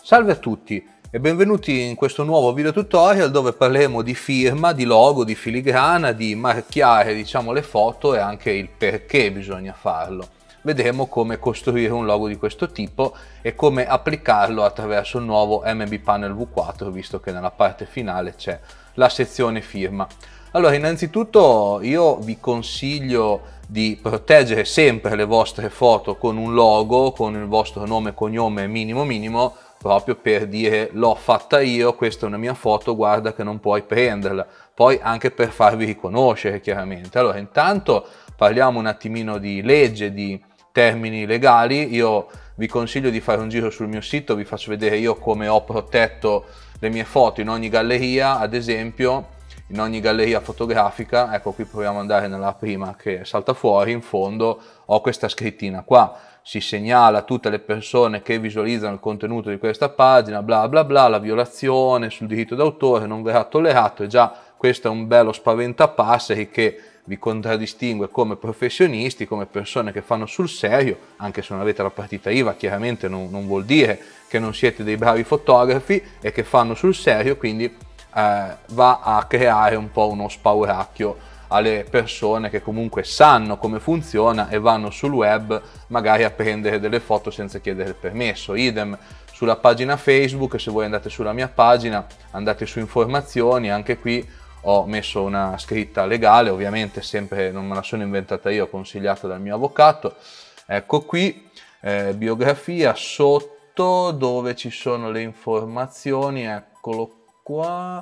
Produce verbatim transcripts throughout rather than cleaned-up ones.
Salve a tutti e benvenuti in questo nuovo video tutorial dove parleremo di firma, di logo, di filigrana, di marchiare diciamo le foto e anche il perché bisogna farlo. Vedremo come costruire un logo di questo tipo e come applicarlo attraverso il nuovo M B Panel V quattro, visto che nella parte finale c'è la sezione firma. Allora, innanzitutto io vi consiglio di proteggere sempre le vostre foto con un logo, con il vostro nome e cognome minimo minimo, proprio per dire l'ho fatta io, questa è una mia foto, guarda che non puoi prenderla. Poi anche per farvi riconoscere chiaramente. Allora, intanto parliamo un attimino di legge, di termini legali. Io vi consiglio di fare un giro sul mio sito, vi faccio vedere io come ho protetto le mie foto in ogni galleria. Ad esempio, in ogni galleria fotografica, ecco qui proviamo ad andare nella prima che salta fuori, in fondo ho questa scrittina qua, si segnala a tutte le persone che visualizzano il contenuto di questa pagina, bla bla bla, la violazione sul diritto d'autore non verrà tollerato, e già questo è un bello spaventapasseri che vi contraddistingue come professionisti, come persone che fanno sul serio. Anche se non avete la partita I V A, chiaramente non, non vuol dire che non siete dei bravi fotografi e che fanno sul serio, quindi eh, va a creare un po' uno spauracchio alle persone che comunque sanno come funziona e vanno sul web magari a prendere delle foto senza chiedere il permesso. Idem sulla pagina Facebook, se voi andate sulla mia pagina, andate su informazioni, anche qui ho messo una scritta legale, ovviamente sempre non me la sono inventata io, consigliata dal mio avvocato. Ecco qui, eh, biografia, sotto dove ci sono le informazioni, eccolo qua.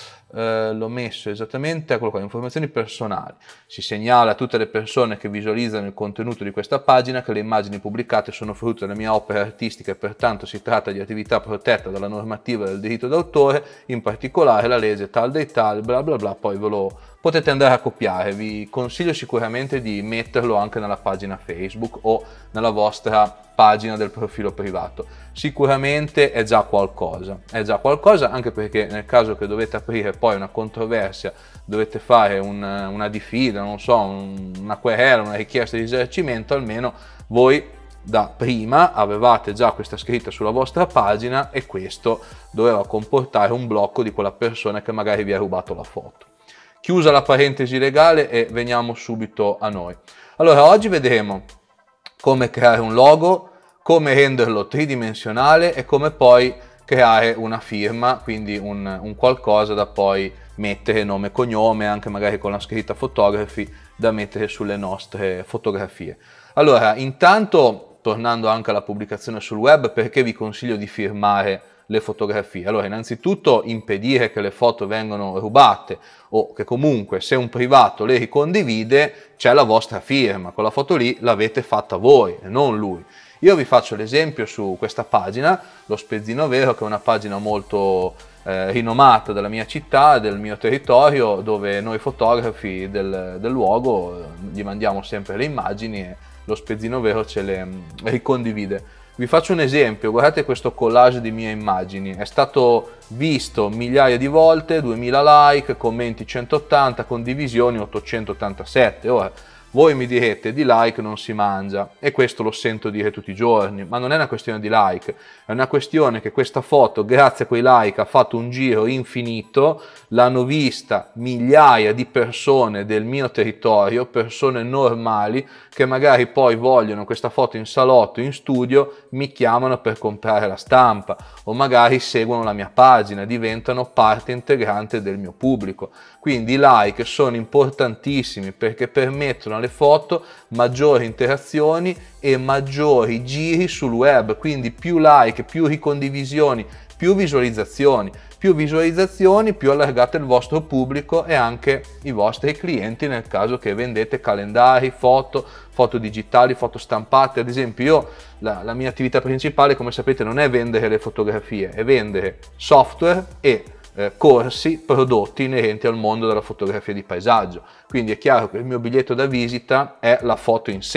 Eh, l'ho messo esattamente, eccolo qua, informazioni personali. Si segnala a tutte le persone che visualizzano il contenuto di questa pagina che le immagini pubblicate sono frutto della mia opera artistica e pertanto si tratta di attività protetta dalla normativa del diritto d'autore, in particolare la legge tal dei tal, bla bla bla. Poi ve lo potete andare a copiare. Vi consiglio sicuramente di metterlo anche nella pagina Facebook o nella vostra pagina del profilo privato. Sicuramente è già qualcosa, è già qualcosa, anche perché nel caso che dovete aprire poi una controversia, dovete fare un, una diffida, non so, un, una querela, una richiesta di risarcimento, almeno voi da prima avevate già questa scritta sulla vostra pagina e questo doveva comportare un blocco di quella persona che magari vi ha rubato la foto. Chiusa la parentesi legale e veniamo subito a noi. Allora, oggi vedremo come creare un logo, come renderlo tridimensionale e come poi creare una firma, quindi un, un qualcosa da poi mettere nome e cognome, anche magari con la scritta photography, da mettere sulle nostre fotografie. Allora, intanto, tornando anche alla pubblicazione sul web, perché vi consiglio di firmare le fotografie? Allora, innanzitutto impedire che le foto vengano rubate o che comunque se un privato le ricondivide c'è la vostra firma, quella foto lì l'avete fatta voi e non lui. Io vi faccio l'esempio su questa pagina, Lo Spezzino Vero, che è una pagina molto eh, rinomata della mia città, del mio territorio, dove noi fotografi del, del luogo eh, gli mandiamo sempre le immagini e Lo Spezzino Vero ce le mh, ricondivide. Vi faccio un esempio, guardate questo collage di mie immagini, è stato visto migliaia di volte, duemila like, commenti centottanta, condivisioni ottocentottantasette. Ora, voi mi direte di like non si mangia e questo lo sento dire tutti i giorni, ma non è una questione di like, è una questione che questa foto grazie a quei like ha fatto un giro infinito, l'hanno vista migliaia di persone del mio territorio, persone normali che magari poi vogliono questa foto in salotto, in studio, mi chiamano per comprare la stampa o magari seguono la mia pagina, diventano parte integrante del mio pubblico. Quindi i like sono importantissimi perché permettono alle foto maggiori interazioni e maggiori giri sul web, quindi più like, più ricondivisioni, più visualizzazioni. Più visualizzazioni, più allargate il vostro pubblico e anche i vostri clienti nel caso che vendete calendari, foto, foto digitali, foto stampate. Ad esempio io, la, la mia attività principale, come sapete, non è vendere le fotografie, è vendere software e eh, corsi, prodotti inerenti al mondo della fotografia di paesaggio. Quindi è chiaro che il mio biglietto da visita è la foto in sé.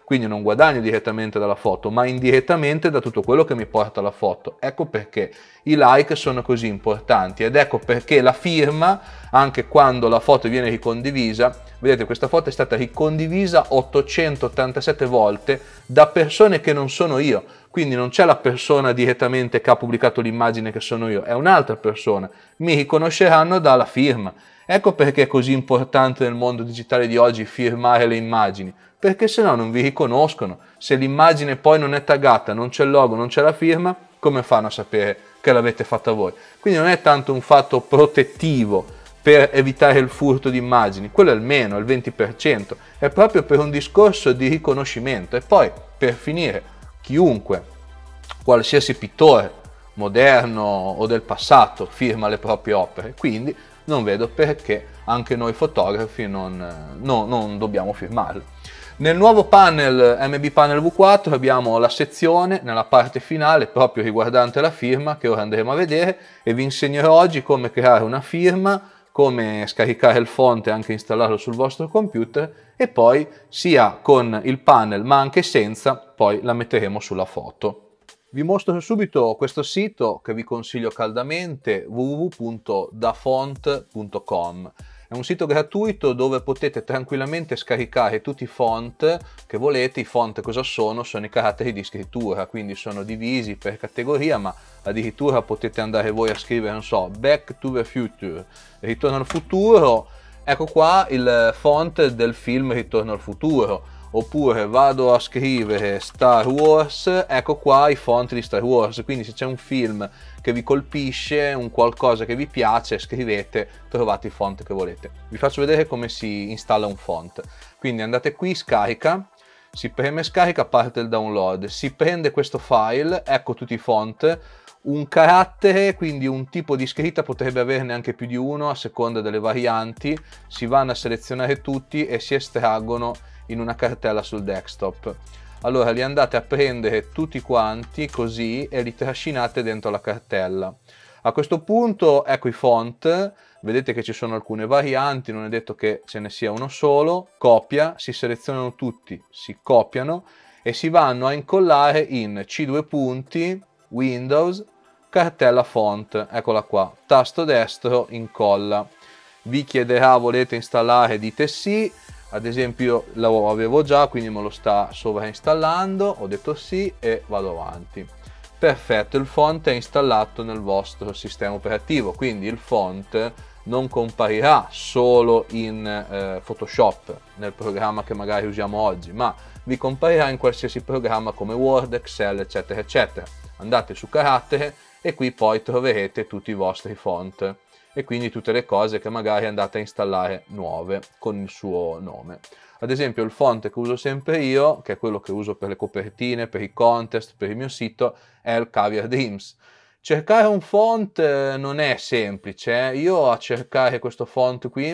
quindi non guadagno direttamente dalla foto, ma indirettamente da tutto quello che mi porta la foto. Ecco perché i like sono così importanti ed ecco perché la firma, anche quando la foto viene ricondivisa, vedete questa foto è stata ricondivisa ottocentottantasette volte da persone che non sono io, quindi non c'è la persona direttamente che ha pubblicato l'immagine che sono io, è un'altra persona, mi riconosceranno dalla firma. Ecco perché è così importante nel mondo digitale di oggi firmare le immagini, perché se no non vi riconoscono. Se l'immagine poi non è taggata, non c'è il logo, non c'è la firma, come fanno a sapere che l'avete fatta voi? Quindi non è tanto un fatto protettivo per evitare il furto di immagini, quello è il meno, il venti per cento, è proprio per un discorso di riconoscimento. E poi, per finire, chiunque, qualsiasi pittore, moderno o del passato, firma le proprie opere, quindi non vedo perché anche noi fotografi non, no, non dobbiamo firmarle. Nel nuovo panel M B Panel V quattro abbiamo la sezione nella parte finale proprio riguardante la firma che ora andremo a vedere e vi insegnerò oggi come creare una firma, come scaricare il font e anche installarlo sul vostro computer e poi sia con il panel ma anche senza poi la metteremo sulla foto. Vi mostro subito questo sito che vi consiglio caldamente, w w w punto dafont punto com. È un sito gratuito dove potete tranquillamente scaricare tutti i font che volete. I font cosa sono? Sono i caratteri di scrittura, quindi sono divisi per categoria, ma addirittura potete andare voi a scrivere, non so, Back to the Future, Ritorno al futuro, ecco qua il font del film Ritorno al futuro. Oppure vado a scrivere Star Wars, ecco qua i font di Star Wars, quindi se c'è un film che vi colpisce, un qualcosa che vi piace, scrivete, trovate i font che volete. Vi faccio vedere come si installa un font. Quindi andate qui, scarica, si preme scarica, parte il download, si prende questo file, ecco tutti i font, un carattere, quindi un tipo di scritta, potrebbe averne anche più di uno a seconda delle varianti, si vanno a selezionare tutti e si estraggono in una cartella sul desktop. Allora li andate a prendere tutti quanti così e li trascinate dentro la cartella. A questo punto ecco i font, vedete che ci sono alcune varianti, non è detto che ce ne sia uno solo, copia, si selezionano tutti, si copiano e si vanno a incollare in C due punti, Windows, cartella font, eccola qua, tasto destro, incolla. Vi chiederà volete installare, dite sì. Ad esempio lo avevo già, quindi me lo sta sovrainstallando, ho detto sì e vado avanti. Perfetto, il font è installato nel vostro sistema operativo, quindi il font non comparirà solo in eh, Photoshop, nel programma che magari usiamo oggi, ma vi comparirà in qualsiasi programma come Word, Excel, eccetera, eccetera. Andate su carattere e qui poi troverete tutti i vostri font e quindi tutte le cose che magari andate a installare nuove con il suo nome. Ad esempio il font che uso sempre io, che è quello che uso per le copertine, per i contest, per il mio sito, è il Caviar Dreams. Cercare un font non è semplice, eh? Io a cercare questo font qui,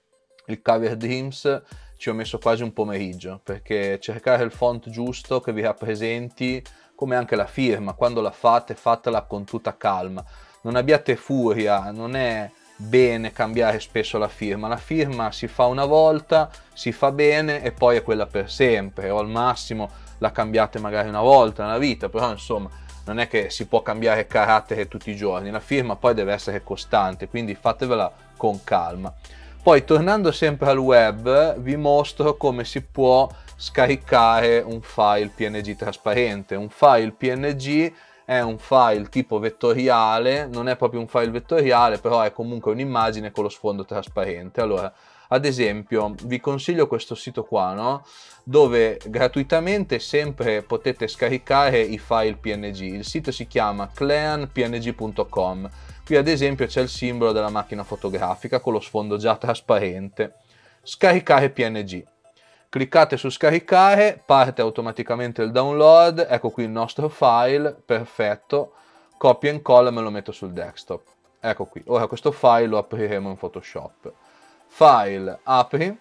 il Caviar Dreams, ci ho messo quasi un pomeriggio, perché cercare il font giusto che vi rappresenti, come anche la firma, quando la fate, fatela con tutta calma. Non abbiate furia, non è bene cambiare spesso la firma. La firma si fa una volta, si fa bene e poi è quella per sempre, o al massimo la cambiate magari una volta nella vita, però insomma non è che si può cambiare carattere tutti i giorni. La firma poi deve essere costante, quindi fatevela con calma. Poi tornando sempre al web vi mostro come si può scaricare un file P N G trasparente. Un file P N G è un file tipo vettoriale, non è proprio un file vettoriale, però è comunque un'immagine con lo sfondo trasparente. Allora, ad esempio, vi consiglio questo sito qua, no? Dove gratuitamente sempre potete scaricare i file P N G. Il sito si chiama clean p n g punto com. Qui ad esempio c'è il simbolo della macchina fotografica con lo sfondo già trasparente. Scaricare P N G. Cliccate su scaricare, parte automaticamente il download, ecco qui il nostro file, perfetto, copia e incolla e me lo metto sul desktop. Ecco qui, ora questo file lo apriremo in Photoshop. File, apri,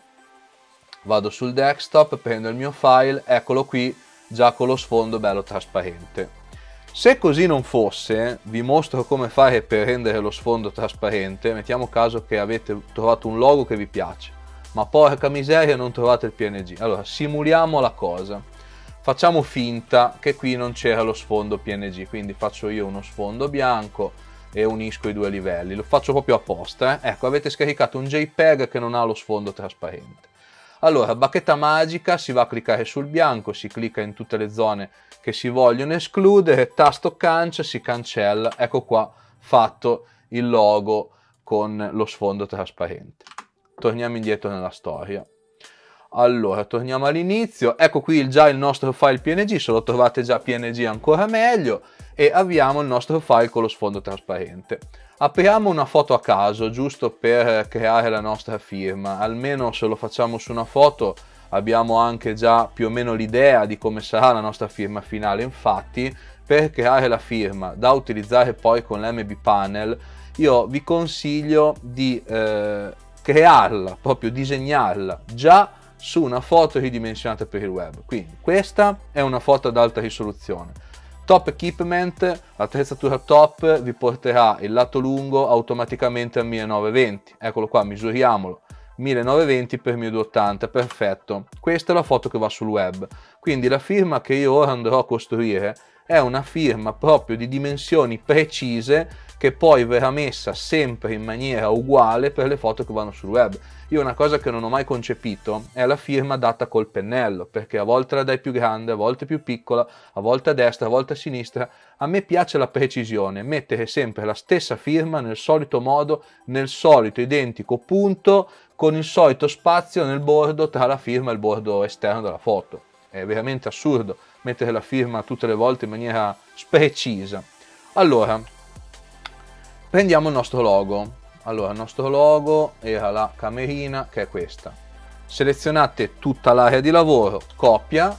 vado sul desktop, prendo il mio file, eccolo qui, già con lo sfondo bello trasparente. Se così non fosse, vi mostro come fare per rendere lo sfondo trasparente. Mettiamo caso che avete trovato un logo che vi piace, ma porca miseria non trovate il P N G. Allora simuliamo la cosa. facciamo finta che qui non c'era lo sfondo P N G, quindi faccio io uno sfondo bianco e unisco i due livelli, lo faccio proprio apposta, eh? Ecco, avete scaricato un JPEG che non ha lo sfondo trasparente. Allora, bacchetta magica, si va a cliccare sul bianco, si clicca in tutte le zone che si vogliono escludere, tasto cancella, si cancella, ecco qua fatto il logo con lo sfondo trasparente. Torniamo indietro nella storia. Allora, torniamo all'inizio, ecco qui già il nostro file P N G, se lo trovate già P N G ancora meglio, e abbiamo il nostro file con lo sfondo trasparente. Apriamo una foto a caso, giusto per creare la nostra firma, almeno se lo facciamo su una foto abbiamo anche già più o meno l'idea di come sarà la nostra firma finale. Infatti, per creare la firma da utilizzare poi con l'M B Panel, io vi consiglio di eh, crearla, proprio disegnarla già su una foto ridimensionata per il web. Quindi questa è una foto ad alta risoluzione. Top Equipment, attrezzatura top, vi porterà il lato lungo automaticamente a millenovecentoventi. Eccolo qua, misuriamolo. millenovecentoventi per milleduecentottanta, perfetto. Questa è la foto che va sul web. Quindi la firma che io ora andrò a costruire è una firma proprio di dimensioni precise che poi verrà messa sempre in maniera uguale per le foto che vanno sul web. Io una cosa che non ho mai concepito è la firma data col pennello, perché a volte la dai più grande, a volte più piccola, a volte a destra, a volte a sinistra. A me piace la precisione, mettere sempre la stessa firma nel solito modo, nel solito identico punto, con il solito spazio nel bordo tra la firma e il bordo esterno della foto. È veramente assurdo mettere la firma tutte le volte in maniera precisa. Allora, prendiamo il nostro logo. Allora, il nostro logo era la camerina, che è questa. Selezionate tutta l'area di lavoro, copia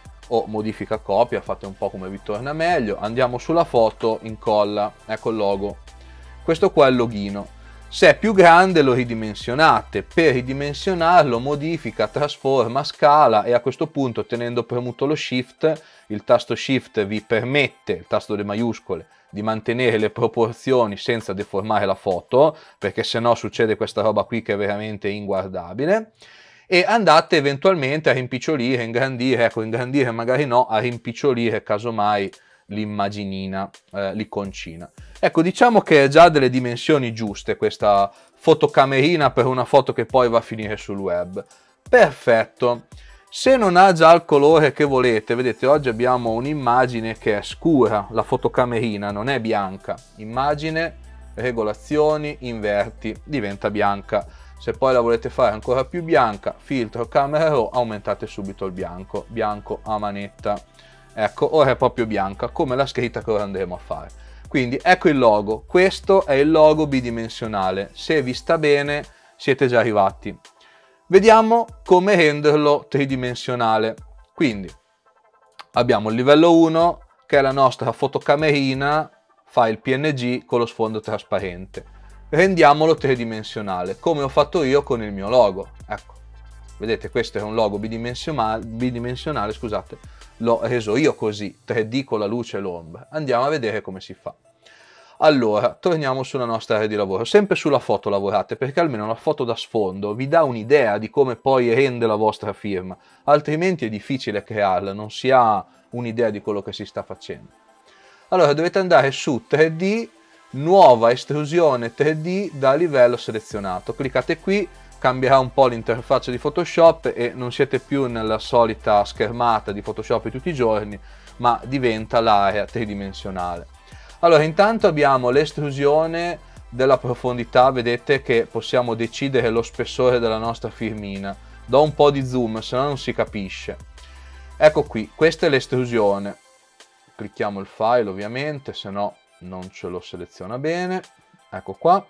o modifica copia, fate un po' come vi torna meglio. Andiamo sulla foto, incolla, ecco il logo. Questo qua è il loghino. Se è più grande lo ridimensionate, per ridimensionarlo modifica, trasforma, scala e a questo punto, tenendo premuto lo Shift, il tasto Shift vi permette, il tasto delle maiuscole, di mantenere le proporzioni senza deformare la foto, perché se no succede questa roba qui che è veramente inguardabile, e andate eventualmente a rimpicciolire, ingrandire, ecco ingrandire magari no, a rimpicciolire casomai l'immaginina, eh, l'iconcina. Ecco, diciamo che è già delle dimensioni giuste questa fotocamerina per una foto che poi va a finire sul web. Perfetto. Se non ha già il colore che volete, vedete oggi abbiamo un'immagine che è scura, la fotocamerina non è bianca. Immagine, regolazioni, inverti, diventa bianca. Se poi la volete fare ancora più bianca, filtro, camera raw, aumentate subito il bianco, bianco a manetta. Ecco, ora è proprio bianca, come la scritta che ora andremo a fare. Quindi ecco il logo, questo è il logo bidimensionale. Se vi sta bene, siete già arrivati. Vediamo come renderlo tridimensionale. Quindi abbiamo il livello uno, che è la nostra fotocamerina, file P N G con lo sfondo trasparente. Rendiamolo tridimensionale, come ho fatto io con il mio logo. Ecco, vedete, questo è un logo bidimensionale, bidimensionale, scusate, l'ho reso io così, tre D con la luce e l'ombra. Andiamo a vedere come si fa. Allora, torniamo sulla nostra area di lavoro. Sempre sulla foto lavorate, perché almeno la foto da sfondo vi dà un'idea di come poi rende la vostra firma. Altrimenti è difficile crearla, non si ha un'idea di quello che si sta facendo. Allora, dovete andare su tre D, nuova estrusione tre D da livello selezionato. Cliccate qui, cambierà un po' l'interfaccia di Photoshop e non siete più nella solita schermata di Photoshop di tutti i giorni, ma diventa l'area tridimensionale. Allora, intanto abbiamo l'estrusione della profondità, vedete che possiamo decidere lo spessore della nostra firmina. Do un po' di zoom, se no non si capisce. Ecco qui, questa è l'estrusione. Clicchiamo il file ovviamente, se no non ce lo seleziona bene. Ecco qua,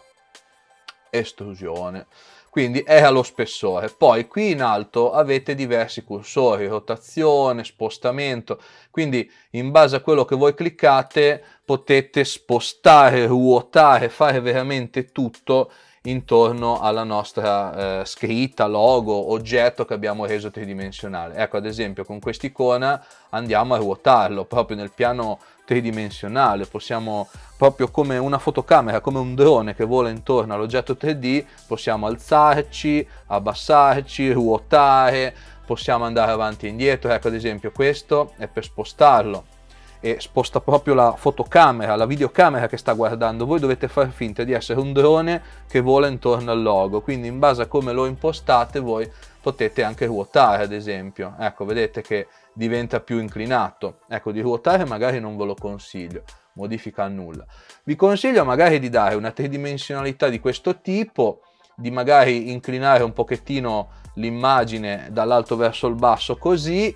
estrusione. Quindi era lo spessore. Poi qui in alto avete diversi cursori, rotazione, spostamento, quindi in base a quello che voi cliccate potete spostare, ruotare, fare veramente tutto intorno alla nostra eh, scritta, logo, oggetto che abbiamo reso tridimensionale. Ecco, ad esempio con quest'icona andiamo a ruotarlo proprio nel piano tridimensionale, possiamo proprio come una fotocamera, come un drone che vola intorno all'oggetto tre D, possiamo alzarci, abbassarci, ruotare, possiamo andare avanti e indietro. Ecco, ad esempio questo è per spostarlo e sposta proprio la fotocamera, la videocamera che sta guardando. Voi dovete far finta di essere un drone che vola intorno al logo, quindi in base a come lo impostate voi potete anche ruotare, ad esempio. Ecco, vedete che diventa più inclinato. Ecco, di ruotare magari non ve lo consiglio, modifica annulla. Vi consiglio magari di dare una tridimensionalità di questo tipo, di magari inclinare un pochettino l'immagine dall'alto verso il basso così,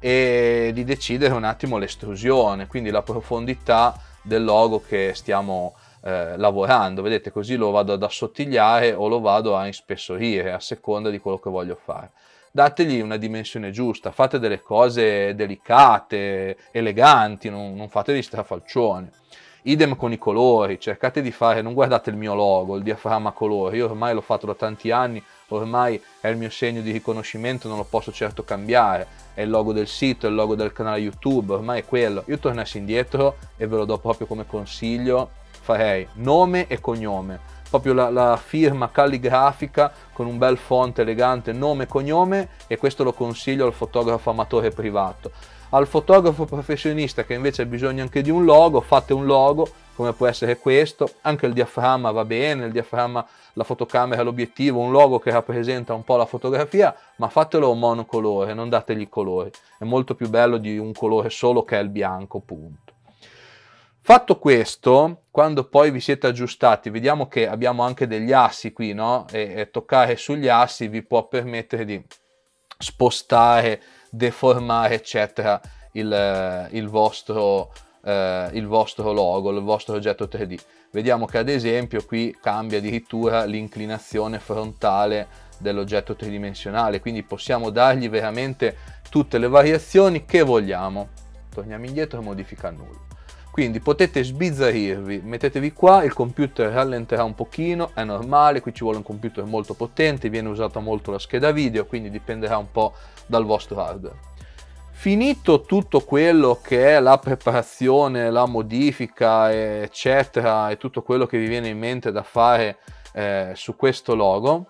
e di decidere un attimo l'estrusione, quindi la profondità del logo che stiamo eh, lavorando. Vedete, così lo vado ad assottigliare o lo vado a ispessorire a seconda di quello che voglio fare. Dategli una dimensione giusta, fate delle cose delicate, eleganti, non, non fate gli strafalcioni. Idem con i colori, cercate di fare, non guardate il mio logo, il diaframma colori, io ormai l'ho fatto da tanti anni, ormai è il mio segno di riconoscimento, non lo posso certo cambiare, è il logo del sito, è il logo del canale YouTube, ormai è quello. Io tornassi indietro e ve lo do proprio come consiglio, farei nome e cognome, proprio la, la firma calligrafica con un bel font elegante, nome e cognome, e questo lo consiglio al fotografo amatore privato. Al fotografo professionista che invece ha bisogno anche di un logo, fate un logo come può essere questo, anche il diaframma va bene, il diaframma, la fotocamera, l'obiettivo, un logo che rappresenta un po' la fotografia, ma fatelo monocolore, non dategli colori, è molto più bello di un colore solo che è il bianco, punto. Fatto questo, quando poi vi siete aggiustati, vediamo che abbiamo anche degli assi qui, no? E, e toccare sugli assi vi può permettere di spostare, deformare eccetera il, il, vostro, eh, il vostro logo, il vostro oggetto tre D. Vediamo che ad esempio qui cambia addirittura l'inclinazione frontale dell'oggetto tridimensionale, quindi possiamo dargli veramente tutte le variazioni che vogliamo. Torniamo indietro e modifica nulla. Quindi potete sbizzarrirvi, mettetevi qua, il computer rallenterà un pochino, è normale, qui ci vuole un computer molto potente, viene usata molto la scheda video, quindi dipenderà un po' dal vostro hardware. Finito tutto quello che è la preparazione, la modifica, eccetera, e tutto quello che vi viene in mente da fare eh, su questo logo,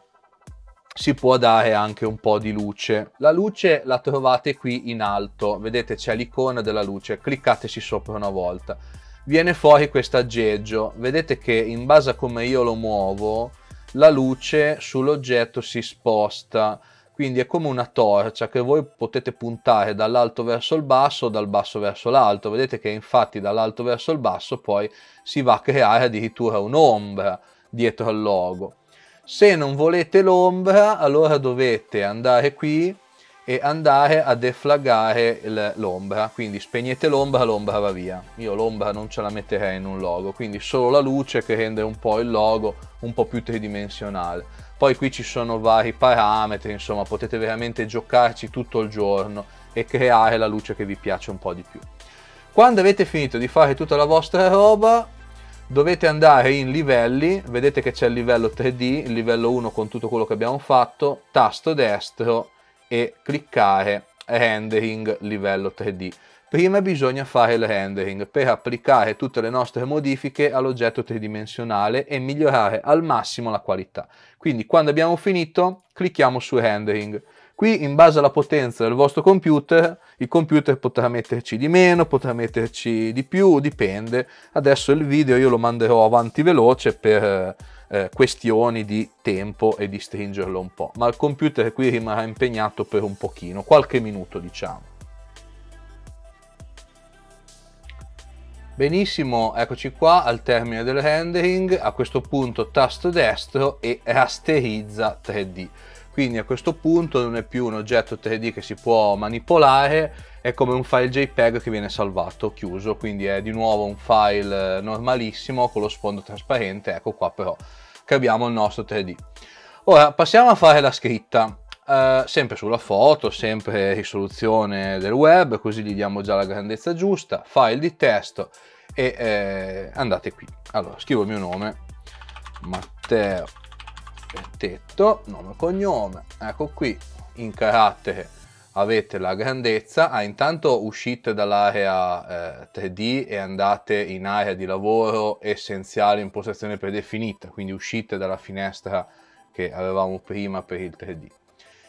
si può dare anche un po' di luce. La luce la trovate qui in alto, vedete c'è l'icona della luce, cliccateci sopra una volta. Viene fuori questo aggeggio, vedete che in base a come io lo muovo, la luce sull'oggetto si sposta, quindi è come una torcia che voi potete puntare dall'alto verso il basso o dal basso verso l'alto. Vedete che infatti dall'alto verso il basso poi si va a creare addirittura un'ombra dietro al logo. Se non volete l'ombra, allora dovete andare qui e andare a deflaggare l'ombra, quindi spegnete l'ombra, l'ombra va via. Io l'ombra non ce la metterei in un logo, quindi solo la luce che rende un po' il logo un po' più tridimensionale. Poi qui ci sono vari parametri, insomma potete veramente giocarci tutto il giorno e creare la luce che vi piace un po' di più. Quando avete finito di fare tutta la vostra roba, dovete andare in livelli, vedete che c'è il livello tre D, il livello uno con tutto quello che abbiamo fatto, tasto destro e cliccare rendering livello tre D. Prima bisogna fare il rendering per applicare tutte le nostre modifiche all'oggetto tridimensionale e migliorare al massimo la qualità. Quindi quando abbiamo finito clicchiamo su rendering. Qui in base alla potenza del vostro computer, il computer potrà metterci di meno, potrà metterci di più, dipende. Adesso il video io lo manderò avanti veloce per eh, questioni di tempo e di stringerlo un po', ma il computer qui rimarrà impegnato per un pochino, qualche minuto diciamo. Benissimo, eccoci qua al termine del rendering. A questo punto tasto destro e rasterizza tre D. Quindi a questo punto non è più un oggetto tre D che si può manipolare, è come un file JPEG che viene salvato, chiuso, quindi è di nuovo un file normalissimo con lo sfondo trasparente. Ecco qua però che abbiamo il nostro tre D. Ora passiamo a fare la scritta, eh, sempre sulla foto, sempre risoluzione del web, così gli diamo già la grandezza giusta, file di testo e eh, andate qui. Allora scrivo il mio nome, Matteo Tetto, nome e cognome, ecco qui, in carattere avete la grandezza. Ah, intanto uscite dall'area eh, tre D e andate in area di lavoro essenziale impostazione predefinita, quindi uscite dalla finestra che avevamo prima per il tre D.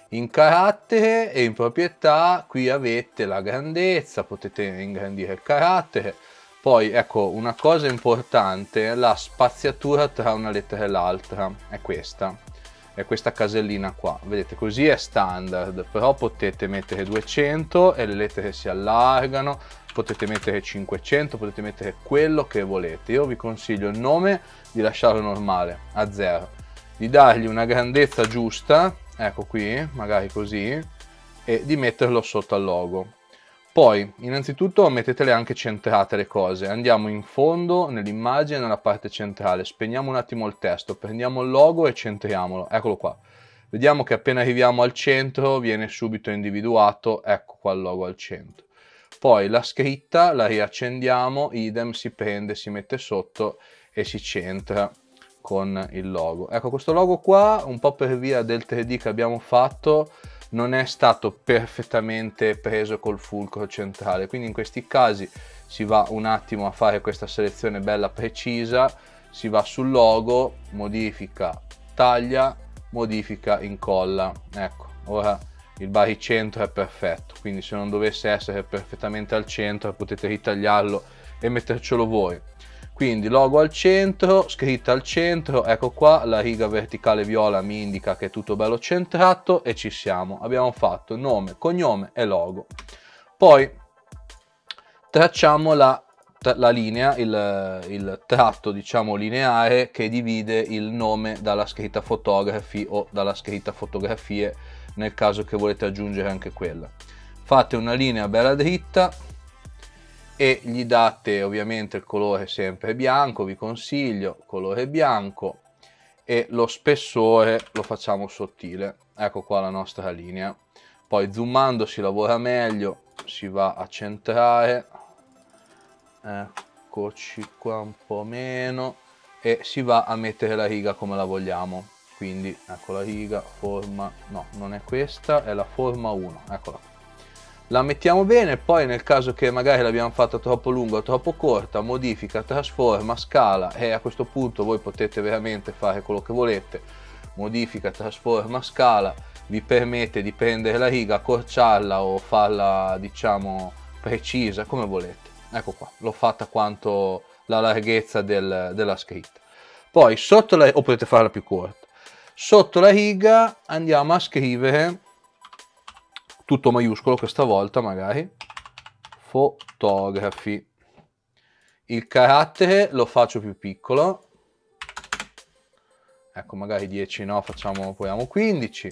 In carattere e in proprietà qui avete la grandezza, potete ingrandire il carattere. Poi ecco una cosa importante, la spaziatura tra una lettera e l'altra è questa, è questa casellina qua, vedete, così è standard, però potete mettere duecento e le lettere si allargano, potete mettere cinquecento, potete mettere quello che volete. Io vi consiglio il nome di lasciarlo normale, a zero, di dargli una grandezza giusta, ecco qui, magari così, e di metterlo sotto al logo. Poi, innanzitutto, mettetele anche centrate le cose. Andiamo in fondo nell'immagine, nella parte centrale. Spegniamo un attimo il testo, prendiamo il logo e centriamolo. Eccolo qua. Vediamo che appena arriviamo al centro viene subito individuato. Ecco qua il logo al centro. Poi la scritta la riaccendiamo, idem, si prende, si mette sotto e si centra con il logo. Ecco, questo logo qua, un po' per via del tre D che abbiamo fatto, non è stato perfettamente preso col fulcro centrale, quindi in questi casi si va un attimo a fare questa selezione bella precisa, si va sul logo, modifica, taglia, modifica, incolla. Ecco, ora il baricentro è perfetto, quindi se non dovesse essere perfettamente al centro potete ritagliarlo e mettercelo voi. Quindi logo al centro, scritta al centro, ecco qua, la riga verticale viola mi indica che è tutto bello centrato e ci siamo. Abbiamo fatto nome, cognome e logo. Poi tracciamo la, la linea, il, il tratto diciamo lineare che divide il nome dalla scritta photography o dalla scritta fotografie, nel caso che volete aggiungere anche quella. Fate una linea bella dritta e gli date ovviamente il colore sempre bianco, vi consiglio, colore bianco, e lo spessore lo facciamo sottile. Ecco qua la nostra linea. Poi zoomando si lavora meglio, si va a centrare, eccoci qua un po' meno, e si va a mettere la riga come la vogliamo. Quindi ecco la riga, forma, no, non è questa, è la forma uno, eccola qua. La mettiamo bene, poi nel caso che magari l'abbiamo fatta troppo lunga o troppo corta, modifica, trasforma, scala, e a questo punto voi potete veramente fare quello che volete. Modifica, trasforma, scala, vi permette di prendere la riga, accorciarla o farla diciamo precisa, come volete. Ecco qua, l'ho fatta quanto la larghezza del, della scritta. Poi sotto la, o potete farla più corta, sotto la riga andiamo a scrivere tutto maiuscolo questa volta, magari fotografi. Il carattere lo faccio più piccolo, ecco, magari dieci no, facciamo, proviamo quindici,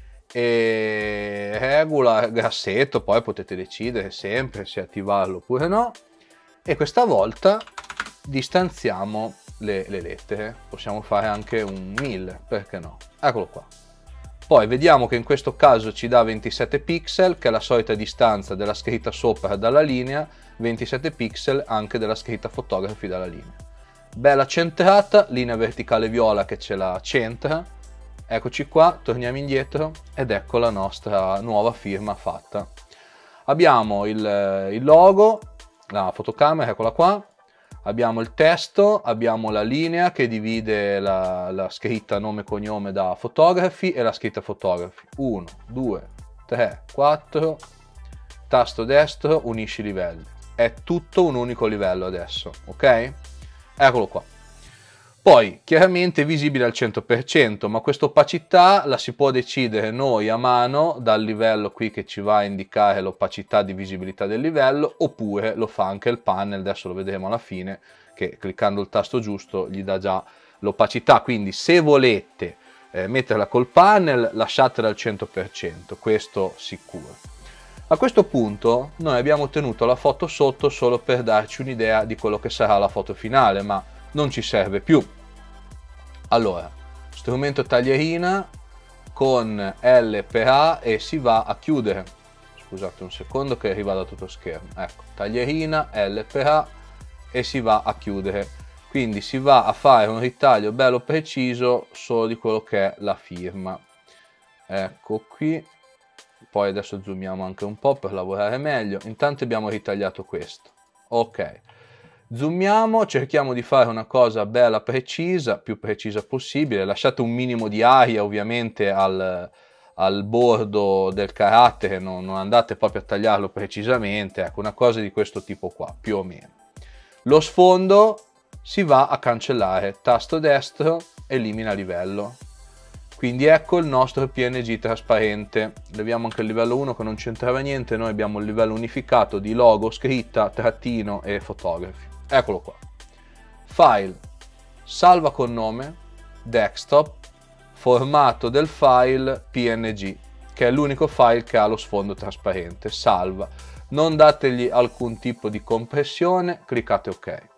e regola grassetto, poi potete decidere sempre se attivarlo oppure no, e questa volta distanziamo le, le lettere, possiamo fare anche un mille, perché no, eccolo qua. Poi vediamo che in questo caso ci dà ventisette pixel, che è la solita distanza della scritta sopra dalla linea, ventisette pixel anche della scritta fotografi dalla linea. Bella centrata, linea verticale viola che ce la centra. Eccoci qua, torniamo indietro ed ecco la nostra nuova firma fatta. Abbiamo il, il logo, la fotocamera, eccola qua. Abbiamo il testo, abbiamo la linea che divide la, la scritta nome e cognome da fotografi e la scritta fotografi. uno, due, tre, quattro, tasto destro, unisci livelli. È tutto un unico livello adesso, ok? Eccolo qua. Poi, chiaramente visibile al cento per cento, ma questa opacità la si può decidere noi a mano dal livello qui che ci va a indicare l'opacità di visibilità del livello, oppure lo fa anche il panel, adesso lo vedremo alla fine, che cliccando il tasto giusto gli dà già l'opacità, quindi se volete eh, metterla col panel lasciatela al cento per cento, questo sicuro. A questo punto noi abbiamo ottenuto la foto sotto solo per darci un'idea di quello che sarà la foto finale, ma non ci serve più. Allora, strumento taglierina con L per A e si va a chiudere. Scusate un secondo che arriva da tutto schermo. Ecco, taglierina, L per A e si va a chiudere. Quindi si va a fare un ritaglio bello preciso solo di quello che è la firma. Ecco qui. Poi adesso zoomiamo anche un po' per lavorare meglio. Intanto abbiamo ritagliato questo. Ok. Zoomiamo, cerchiamo di fare una cosa bella precisa, più precisa possibile, lasciate un minimo di aria ovviamente al, al bordo del carattere, non, non andate proprio a tagliarlo precisamente, ecco, una cosa di questo tipo qua, più o meno. Lo sfondo si va a cancellare, tasto destro, elimina livello. Quindi ecco il nostro P N G trasparente. Leviamo anche il livello uno che non c'entrava niente, noi abbiamo il livello unificato di logo, scritta, trattino e fotografi. Eccolo qua. File, salva con nome, desktop, formato del file P N G, che è l'unico file che ha lo sfondo trasparente. Salva, non dategli alcun tipo di compressione, cliccate ok.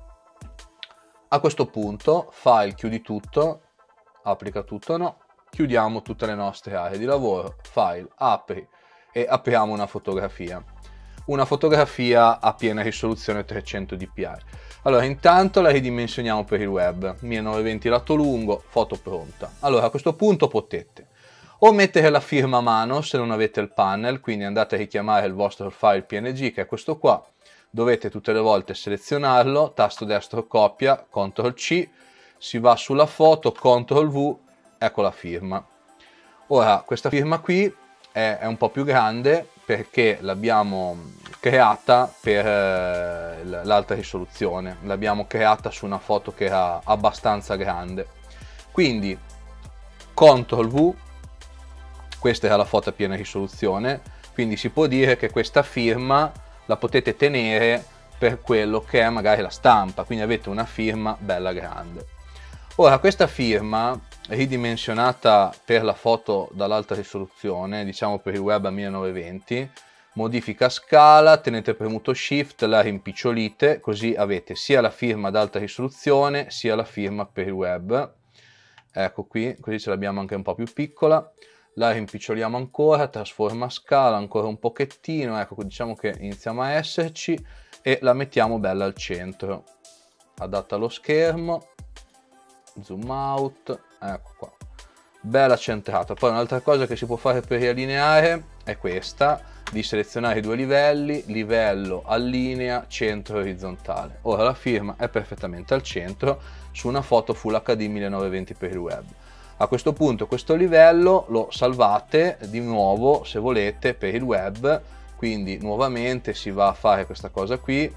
A questo punto, file, chiudi tutto, applica tutto no, chiudiamo tutte le nostre aree di lavoro, file, apri e apriamo una fotografia. Una fotografia a piena risoluzione trecento D P I. Allora, intanto la ridimensioniamo per il web, millenovecento lato lungo, foto pronta. Allora, a questo punto potete o mettere la firma a mano se non avete il panel, quindi andate a richiamare il vostro file P N G, che è questo qua, dovete tutte le volte selezionarlo, tasto destro copia, control C, si va sulla foto, control V, ecco la firma. Ora, questa firma qui è, è un po' più grande perché l'abbiamo creata per eh, l'alta risoluzione, l'abbiamo creata su una foto che era abbastanza grande. Quindi, control V, questa era la foto a piena risoluzione, quindi si può dire che questa firma la potete tenere per quello che è magari la stampa, quindi avete una firma bella grande. Ora, questa firma ridimensionata per la foto dall'alta risoluzione, diciamo per il web a millenovecento, modifica scala, tenete premuto shift, la rimpicciolite, così avete sia la firma ad alta risoluzione sia la firma per il web. Ecco qui, così ce l'abbiamo anche un po' più piccola. La rimpiccioliamo ancora, trasforma scala ancora un pochettino, ecco, diciamo che iniziamo a esserci, e la mettiamo bella al centro. Adatta allo schermo, zoom out, ecco qua, bella centrata. Poi un'altra cosa che si può fare per riallineare è questa, di selezionare i due livelli, livello, allinea, centro orizzontale. Ora la firma è perfettamente al centro su una foto Full H D millenovecento per il web. A questo punto questo livello lo salvate di nuovo se volete per il web, quindi nuovamente si va a fare questa cosa qui,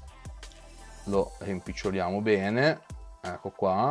lo rimpiccioliamo bene, ecco qua,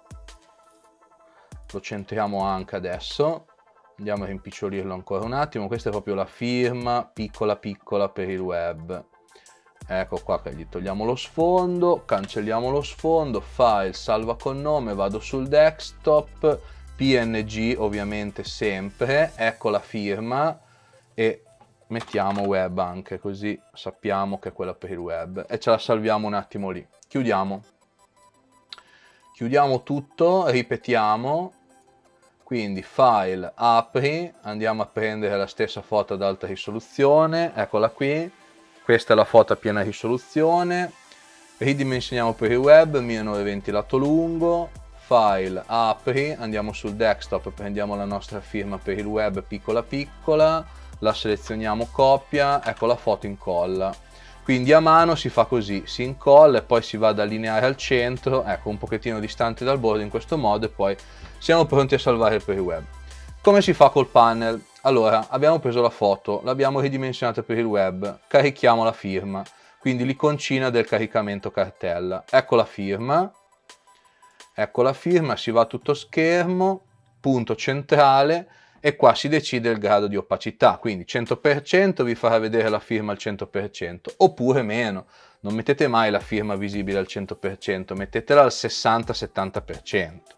lo centriamo anche adesso, andiamo a rimpicciolirlo ancora un attimo. Questa è proprio la firma piccola piccola per il web. Ecco qua che gli togliamo lo sfondo, cancelliamo lo sfondo, file, salva con nome, vado sul desktop, P N G ovviamente sempre, ecco la firma e mettiamo web anche, così sappiamo che è quella per il web e ce la salviamo un attimo lì. Chiudiamo. Chiudiamo tutto, ripetiamo. Quindi file, apri, andiamo a prendere la stessa foto ad alta risoluzione, eccola qui, questa è la foto a piena risoluzione, ridimensioniamo per il web, millenovecento lato lungo, file, apri, andiamo sul desktop, prendiamo la nostra firma per il web piccola piccola, la selezioniamo copia, ecco la foto incolla. Quindi a mano si fa così, si incolla e poi si va ad allineare al centro, ecco un pochettino distante dal bordo in questo modo e poi siamo pronti a salvare per il web. Come si fa col panel? Allora, abbiamo preso la foto, l'abbiamo ridimensionata per il web, carichiamo la firma, quindi l'iconcina del caricamento cartella. Ecco la firma, ecco la firma, si va a tutto schermo, punto centrale, e qua si decide il grado di opacità, quindi cento per cento vi farà vedere la firma al cento per cento, oppure meno. Non mettete mai la firma visibile al cento per cento, mettetela al sessanta settanta per cento.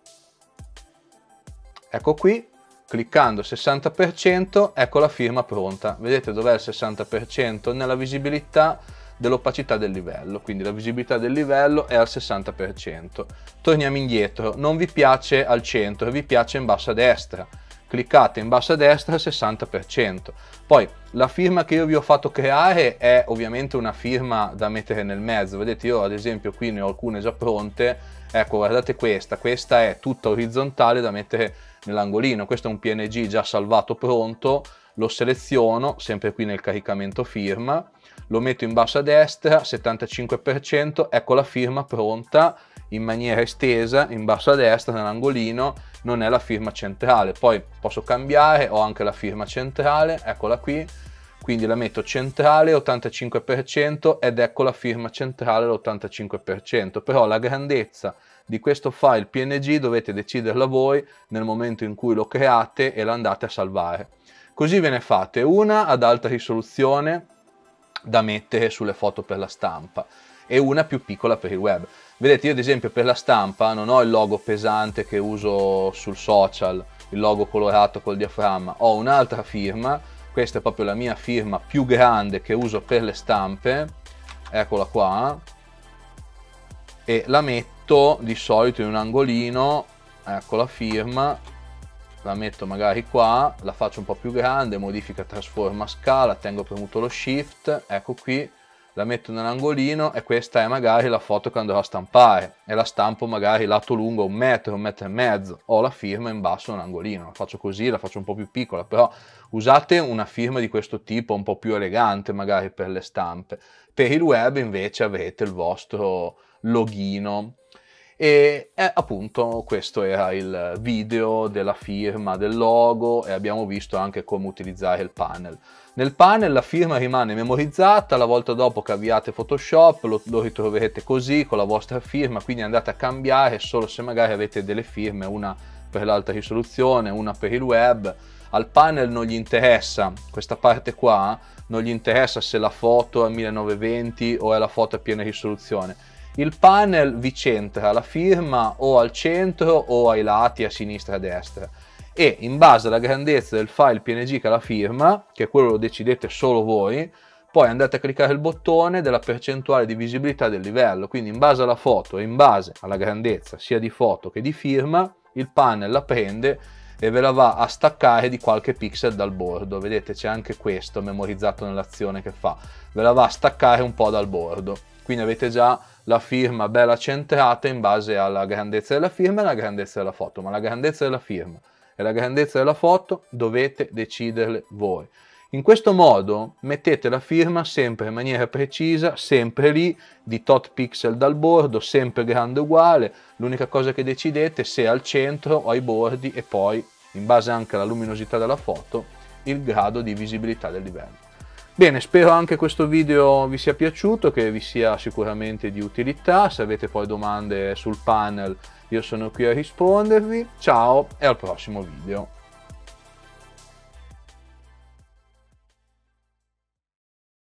Ecco qui, cliccando sessanta per cento, ecco la firma pronta. Vedete dov'è il sessanta per cento? Nella visibilità dell'opacità del livello, quindi la visibilità del livello è al sessanta per cento. Torniamo indietro, non vi piace al centro, vi piace in basso a destra. Cliccate in basso a destra al sessanta per cento. Poi la firma che io vi ho fatto creare è ovviamente una firma da mettere nel mezzo. Vedete, io ad esempio qui ne ho alcune già pronte. Ecco, guardate questa, questa è tutta orizzontale da mettere nell'angolino. Questo è un P N G già salvato pronto, lo seleziono sempre qui nel caricamento firma, lo metto in basso a destra, settantacinque per cento, ecco la firma pronta in maniera estesa in basso a destra nell'angolino non è la firma centrale. Poi posso cambiare, ho anche la firma centrale, eccola qui, quindi la metto centrale ottantacinque per cento ed ecco la firma centrale l'ottantacinque per cento, però la grandezza di questo file P N G dovete deciderla voi nel momento in cui lo create e lo andate a salvare. Così ve ne fate una ad alta risoluzione da mettere sulle foto per la stampa e una più piccola per il web. Vedete, io ad esempio per la stampa non ho il logo pesante che uso sul social, il logo colorato col diaframma, ho un'altra firma, questa è proprio la mia firma più grande che uso per le stampe, eccola qua, e la metto di solito in un angolino, ecco la firma, la metto magari qua, la faccio un po' più grande, modifica, trasforma, scala, tengo premuto lo shift, ecco qui, la metto nell'angolino e questa è magari la foto che andrò a stampare e la stampo magari lato lungo un metro, un metro e mezzo, ho la firma in basso nell'angolino, la faccio così, la faccio un po' più piccola, però usate una firma di questo tipo un po' più elegante magari per le stampe. Per il web invece avrete il vostro loghino. E eh, appunto questo era il video della firma del logo e abbiamo visto anche come utilizzare il panel. Nel panel la firma rimane memorizzata, la volta dopo che avviate Photoshop lo, lo ritroverete così con la vostra firma, quindi andate a cambiare solo se magari avete delle firme, una per l'alta risoluzione, una per il web. Al panel non gli interessa, questa parte qua, non gli interessa se la foto è millenovecentoventi o è la foto a piena risoluzione. Il panel vi centra la firma o al centro o ai lati, a sinistra e a destra, e in base alla grandezza del file P N G che è la firma, che quello lo decidete solo voi, poi andate a cliccare il bottone della percentuale di visibilità del livello, quindi in base alla foto e in base alla grandezza sia di foto che di firma, il panel la prende e ve la va a staccare di qualche pixel dal bordo. Vedete, c'è anche questo memorizzato nell'azione che fa, ve la va a staccare un po' dal bordo, quindi avete già la firma bella centrata in base alla grandezza della firma e alla grandezza della foto, ma la grandezza della firma e la grandezza della foto dovete deciderle voi. In questo modo mettete la firma sempre in maniera precisa, sempre lì, di tot pixel dal bordo, sempre grande uguale, l'unica cosa che decidete se è al centro o ai bordi e poi, in base anche alla luminosità della foto, il grado di visibilità del livello. Bene, spero anche questo video vi sia piaciuto, che vi sia sicuramente di utilità. Se avete poi domande sul panel io sono qui a rispondervi. Ciao e al prossimo video.